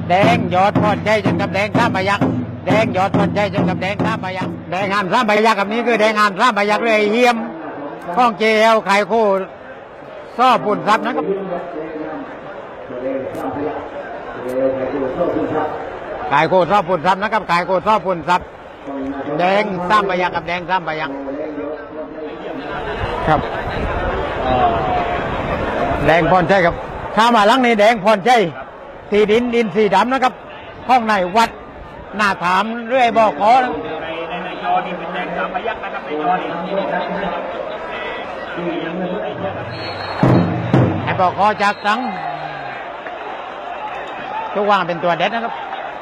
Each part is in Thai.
แดงยอดพอดใจจนกับแดงข้ามพยักแดงยอดพอดใจจนกับแดงข้ามพยักแดงงานข้ามพยักกับนี้คือแดงงานข้ามพยักเลยเฮียมข้องเจลไข่โคซ่อปุ่นซับนะครับไข่โคซ่อปุ่นซับนะครับไข่โคซ่อปุ่นซับแดงข้ามพยักกับแดงข้ามพยักครับแดงพรใจครับข้ามาลังนี้แดงพรใจสีดินสีดำนะครับห้องในวัดหน้าถามเรื่อยบอกขอในจอนี่เป็นแดงสามพยักนะครับในจอนี่ไอ้บอกขอจากตังทุกว่างเป็นตัวเด็ดนะครับ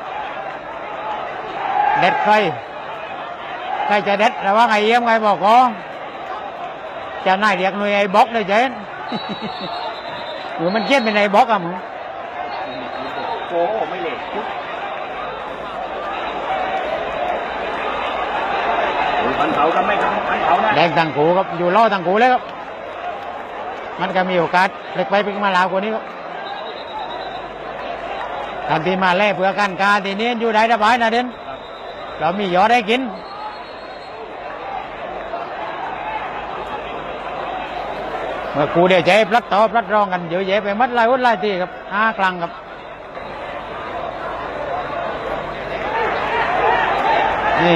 เด็ดใครจะเด็ดแต่ว่าไงเยี่ยมไงบอกขอจะนายเรียกหน่วยไอ้บล็อกเลยเจนหรือมันเขียนเป็นไอ้บล็อกอะมึงโอ้ไม่เละพันเขาก็ไม่พันเขานะแดงตังกูครับอยู่ล่อตังกูเลยครับมันก็มีโอกาสเล็กไปเป็นมาลาวกว่านี้ครับทำทีมาแล่เพื่อการกาทีนี้อยู่ได้สบายนะเด่นเรามียอดได้กินเมื่อกูเดี๋ยวใจพลัดต่อพลัดรองกันเยอะแยะไปมัดลายวัดลายทีครับกลางครับนี่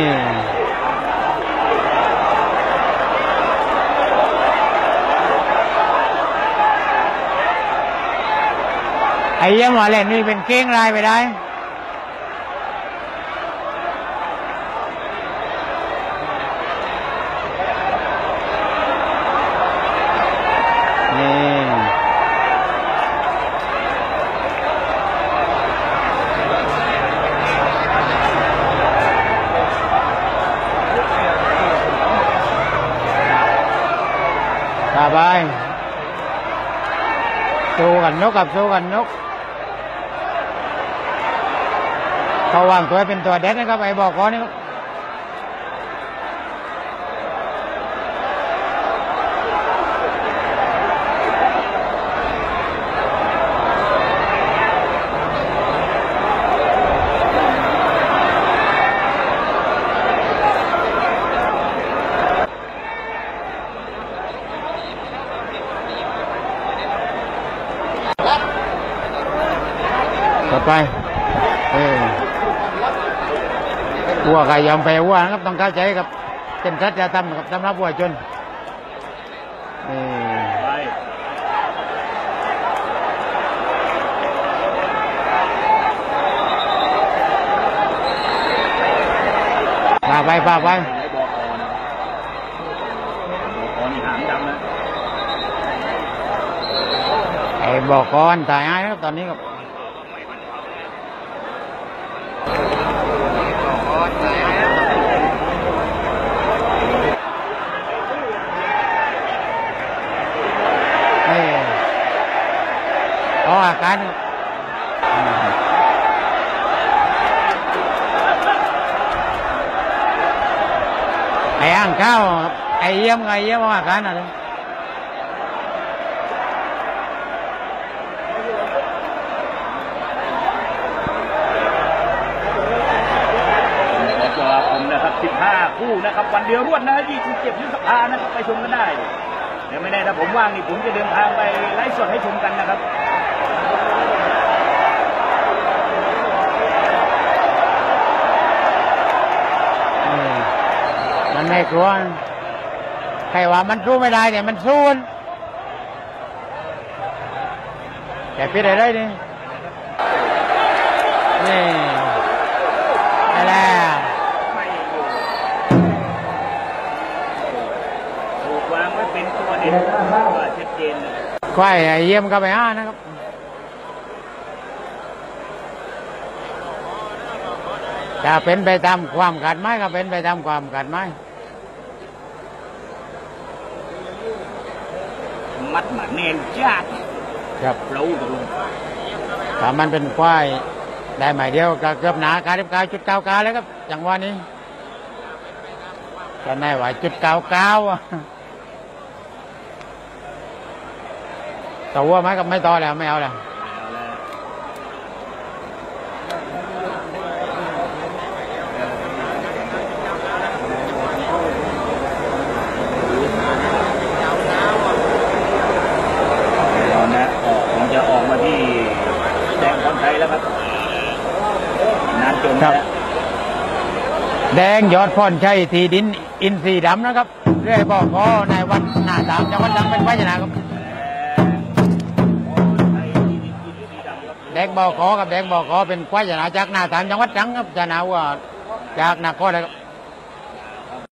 ไอ้ยังว่าเล่นนี่เป็นเก้งลายไปได้ไปสู้กันนกกับสู้กันนกเขาวางตัวเป็นตัวเด็ดนะครับไอ้บอกก่อนนี่ครับไปวัวใครยอมแพ้วัวนะครับต้องเข้าใจครับเป็นสัจธรรมกับสำหรับวัวชนพาไปไอ้บอกก่อนตายอ้ายครับตอนนี้ครับอาการไอ้อ่างข้าวไอ้เยี่ยมอาการอะไรผมนะครับ15 คู่นะครับวันเดียวรวดนะ27 พฤษภาคมนะครับไปชมกันได้เดี๋ยวไม่แน่ถ้าผมว่างนี่ผมจะเดินทางไปไลฟ์สดให้ชมกันนะครับมันไม่กลัวใครว่ามันสู้ไม่ได้เนี่ยมันสู้แต่พี่ได้นี่อะไรถูกวางไว้เป็นตัวเด่นว่าชัดเจนควายเยี่ยมก็ไปนะครับจะเป็นไปตามความขัดไหมก็เป็นไปตามความขัดไหมมัดมาเน้นจัดครับรู้ตรงถ้ามันเป็นควายได้หมายเดียวก็เกือบหนาการจุดเก้าแล้วครับจังหวะนี้จะได้ว่าจุดเก้าต่อวัวไหมกับไม่ต่อแล้วไม่เอาแล้วครับ แดงยอดพรชัยทีดินอินทรีย์ดำนะครับเรื่อยบอกขอในวันหน้าตามจังหวัดตรังเป็นไว้ชนะครับแดงบอกขอกับแดงบอกขอเป็นไว้ชนะจากหน้าตามจังหวัดตรังครับชนะว่าจากนครเลยครับ